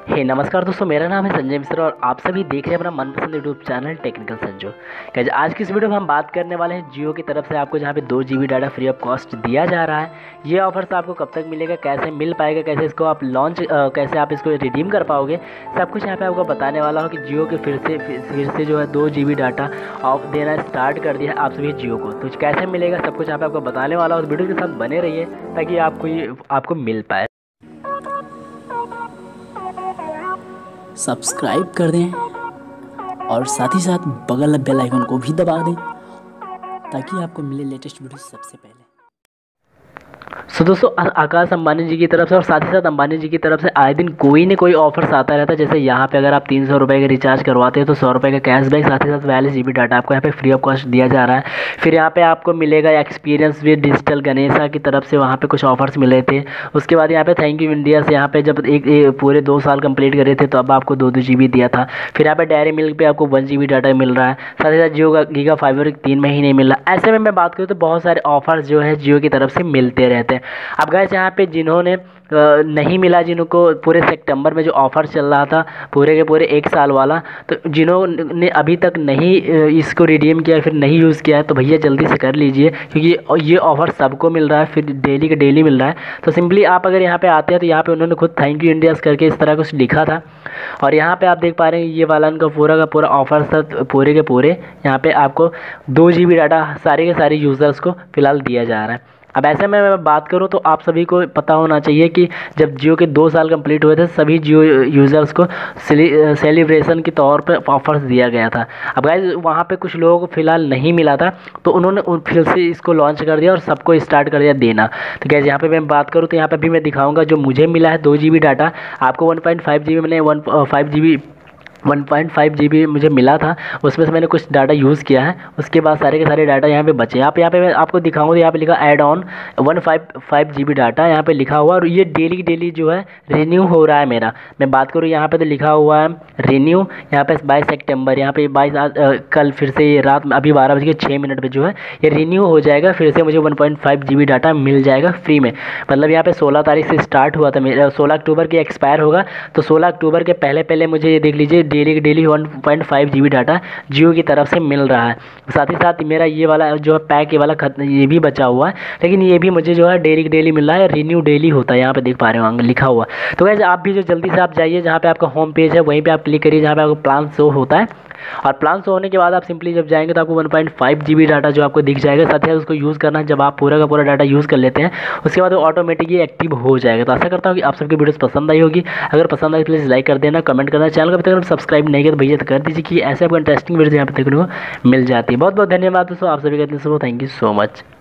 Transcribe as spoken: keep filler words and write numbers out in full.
हे नमस्कार दोस्तों, मेरा नाम है संजय मिश्रा और आप सभी देख रहे हैं अपना मनपसंद YouTube channel Technical Sanju. Guys, आज की इस वीडियो में हम बात करने वाले हैं जियो की तरफ से आपको जहां पे दो G B data free of cost दिया जा रहा है। ये ऑफर्स आपको कब तक मिलेगा, कैसे मिल पाएगा, कैसे इसको आप लॉन्च कैसे आप इसको रिडीम कर पाओगे, सब कुछ यहाँ पे आपको बताने वाला हूँ कि जियो के फिर से फिर से जो है दो जी बी डाटा ऑफ देना स्टार्ट कर दिया है आप सभी जियो को। तो कैसे मिलेगा सब कुछ यहाँ पे आपको बताने वाला हूँ। वीडियो के साथ बने रहिए ताकि आपको ये आपको मिल पाए। सब्सक्राइब कर दें और साथ ही साथ बगल बेल आइकन को भी दबा दें ताकि आपको मिले लेटेस्ट वीडियो सबसे पहले। सो so, दोस्तों आकाश अंबानी जी की तरफ से और साथ ही साथ अंबानी जी की तरफ से आए दिन कोई न कोई ऑफर्स आता रहता है। जैसे यहाँ पे अगर आप तीन सौ रुपये का रिचार्ज करवाते हैं तो सौ रुपये का कैशबैक, साथ ही साथ बयालीस जी बी डाटा आपको यहाँ पे फ्री ऑफ कॉस्ट दिया जा रहा है। फिर यहाँ पे आपको मिलेगा एक्सपीरियंस विद डिजिटल गणेशा की तरफ से, वहाँ पे कुछ ऑफर्स मिले थे। उसके बाद यहाँ पे थैंक यू इंडिया से यहाँ पे जब एक, एक पूरे दो साल कंप्लीट करे थे तो अब आपको दो दो जी बी दिया था। फिर यहाँ पे डेयरी मिल्क पे आपको वन जी बी डाटा मिल रहा है, साथ ही साथ जियो का गीगा फाइबर तीन महीने मिल रहा है। ऐसे में मैं बात करूँ तो बहुत सारे ऑफर्स जो है जियो की तरफ से मिलते रहते हैं। अब गाइस, यहाँ पे जिन्होंने नहीं मिला, जिनको पूरे सितंबर में जो ऑफ़र चल रहा था पूरे के पूरे एक साल वाला, तो जिन्होंने अभी तक नहीं इसको रिडीम किया फिर नहीं यूज़ किया है तो भैया जल्दी से कर लीजिए, क्योंकि ये ऑफ़र सबको मिल रहा है, फिर डेली के डेली मिल रहा है। तो सिंपली आप अगर यहाँ पे आते हैं तो यहाँ पे उन्होंने खुद थैंक यू इंडिया करके इस तरह कुछ लिखा था और यहाँ पे आप देख पा रहे हैं ये वाला उनका पूरा का पूरा ऑफर था पूरे के पूरे। यहाँ पे आपको दो जी बी डाटा सारे के सारे यूज़र्स को फिलहाल दिया जा रहा है। अब ऐसे में मैं बात करूं तो आप सभी को पता होना चाहिए कि जब जियो के दो साल कंप्लीट हुए थे सभी जियो यूज़र्स को सेलिब्रेशन के तौर पे ऑफर्स दिया गया था। अब गाइस, वहां पे कुछ लोगों को फिलहाल नहीं मिला था तो उन्होंने फिर से इसको लॉन्च कर दिया और सबको स्टार्ट कर दिया देना। तो गाइस, यहाँ पे मैं बात करूँ तो यहाँ पे भी मैं दिखाऊँगा जो मुझे मिला है दो जी बी डाटा। आपको one point five G B मैंने one five G B one point five G B मुझे मिला था, उसमें से मैंने कुछ डाटा यूज़ किया है। उसके बाद सारे के सारे डाटा यहाँ पे बचे। आप यहाँ पे मैं आपको दिखाऊंगा, यहाँ पे लिखा add on one five five G B data यहाँ पे लिखा हुआ, और ये डेली डेली जो है रिन्यू हो रहा है मेरा। मैं बात करूँ यहाँ पे तो लिखा हुआ है रिन्यू, यहाँ पे बाईस सितंबर, यहाँ पे बाईस कल फिर से ये रात अभी बारह बज के छः मिनट पर जो है ये रिन्यू हो जाएगा, फिर से मुझे one point five G B data मिल जाएगा फ्री में। मतलब यहाँ पे सोलह तारीख से स्टार्ट हुआ था मेरा, सोलह अक्टूबर की एक्सपायर होगा, तो सोलह अक्टूबर के पहले पहले मुझे ये देख लीजिए डेली के daily one point five G B data Jio की तरफ से मिल रहा है। साथ ही साथ मेरा ये वाला जो है पैक ये वाला खत्म, ये भी बचा हुआ है, लेकिन ये भी मुझे जो है डेली के डेली मिल रहा है, रिन्यू डेली होता है, यहाँ पे देख पा रहे हो लिखा हुआ। तो वैसे आप भी जो जल्दी से आप जाइए जहाँ पे आपका होम पेज है वहीं पे आप क्लिक करिए जहाँ पे आपको प्लान शो होता है, और प्लान शो होने के बाद आप सिंपली जब जाएंगे तो आपको one point five G B data जो आपको दिख जाएगा। साथ ही साथ उसको यूज़ करना है, जब आप पूरा का पूरा डाटा यूज़ कर लेते हैं उसके बाद वो ऑटोमेटिकली एक्टिव हो जाएगा। तो आशा करता हूँ कि आप सबकी वीडियोस पसंद आई होगी। अगर पसंद आई प्लीज़ लाइक कर देना, कमेंट करना, चैनल को अभी तक सब्सक्राइब नहीं किया तो भैया तो कर दीजिए कि ऐसे आपको इंटरेस्टिंग वीडियो यहाँ पे देखने को मिल जाती है। बहुत बहुत धन्यवाद दोस्तों, आप सभी का। Thank you so much.